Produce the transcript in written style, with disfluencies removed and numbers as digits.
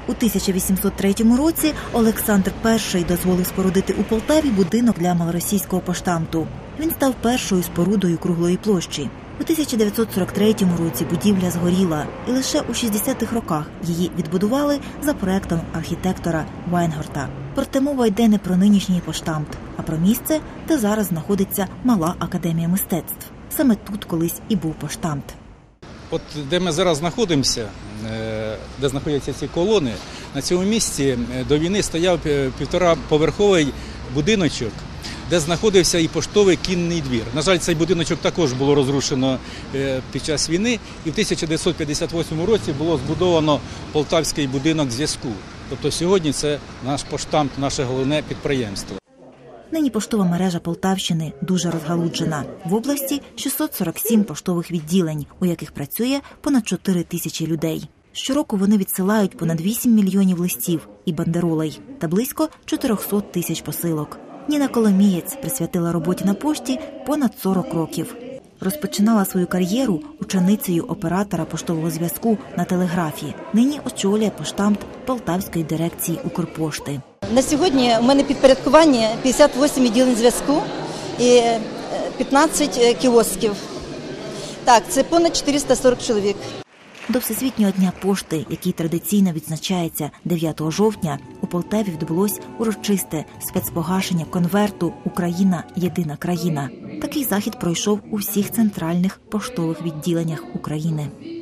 У 1803 році Олександр І дозволив спорудити у Полтаві будинок для малоросійського поштамту. Він став першою спорудою круглої площі. У 1943 році будівля згоріла, і лише у 60-х роках її відбудували за проектом архітектора Вайнгорта. Проте мова йде не про нинішній поштамт, а про місце, де зараз знаходиться Мала академія мистецтв. Саме тут колись і був поштамт. От де ми зараз знаходимося, де знаходяться ці колони, на цьому місці до війни стояв півтораповерховий будиночок, де знаходився і поштовий кінний двір. На жаль, цей будиночок також було розрушено під час війни, і в 1958 році було збудовано Полтавський будинок зв'язку. Тобто сьогодні це наш поштамт, наше головне підприємство. Нині поштова мережа Полтавщини дуже розгалуджена. В області 647 поштових відділень, у яких працює понад 4 тисячі людей. Щороку вони відсилають понад 8 мільйонів листів і бандеролей та близько 400 тисяч посилок. Ніна Коломієць присвятила роботі на пошті понад 40 років. Розпочинала свою кар'єру ученицею оператора поштового зв'язку на телеграфі. Нині очолює поштамт Полтавської дирекції Укрпошти. На сьогодні у мене підпорядкування 58 відділень зв'язку і 15 кіосків. Так, це понад 440 чоловік. До Всесвітнього дня пошти, який традиційно відзначається 9 жовтня, у Полтаві відбулось урочисте спецпогашення конверту «Україна – єдина країна». Такий захід пройшов у всіх центральних поштових відділеннях України.